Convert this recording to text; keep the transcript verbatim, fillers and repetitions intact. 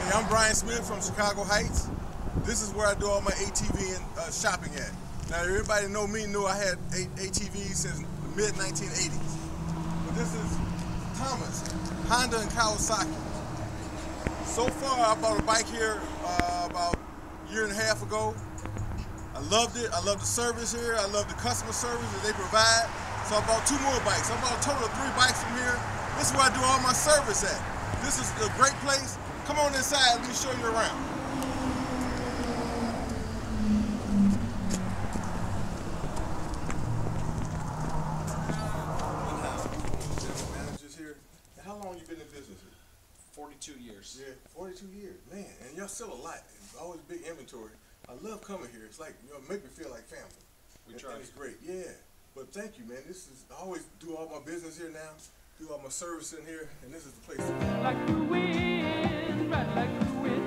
Hey, I'm Brian Smith from Chicago Heights. This is where I do all my A T V and uh, shopping at. Now, everybody know me, knew I had A T Vs since the mid nineteen eighties. But this is Thomas, Honda and Kawasaki. So far, I bought a bike here uh, about a year and a half ago. I loved it. I love the service here. I love the customer service that they provide. So I bought two more bikes. I bought a total of three bikes from here. This is where I do all my service at. This is a great place. Come on inside, let me show you around. Managers here. How long you been in business here? forty-two years. Yeah, forty-two years, man. And y'all sell a lot. It's always big inventory. I love coming here. It's like, you know, make me feel like family. We and, try. And it's great, yeah. But thank you, man. This is, I always do all my business here now, do all my service in here, and this is the place to be. Like the wind, right like the wind.